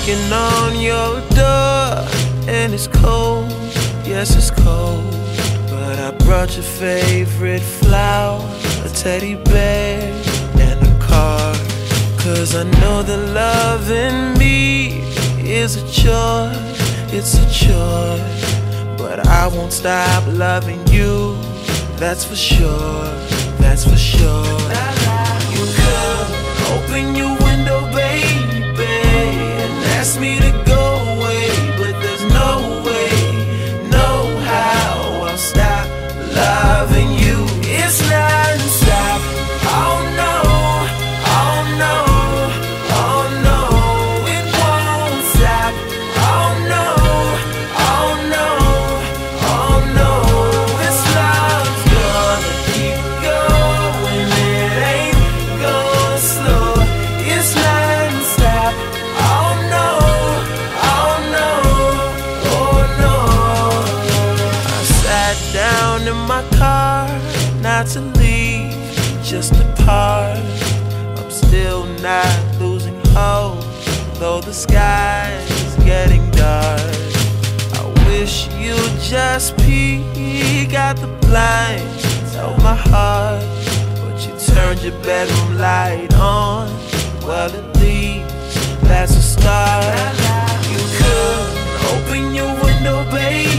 knocking on your door, and it's cold, yes it's cold. But I brought your favorite flower, a teddy bear, and a card. Cause I know that loving me is a chore, it's a chore. But I won't stop loving you, that's for sure, that's for sure. You could open your window, baby, and ask me to go away, but there's no way, no how I'll stop loving you. It's not stop. Oh no, oh no, oh no, it won't stop. Oh no, oh no, oh no, this love's gonna keep going. It ain't going slow. It's not stop. Oh no, oh no, oh no. I sat down in my car, not to leave, just to part. I'm still not losing hope, though the sky is getting dark. I wish you'd just peek at the blinds of my heart, but you turned your bedroom light on. Well, at least that's a start. You could open your window, baby,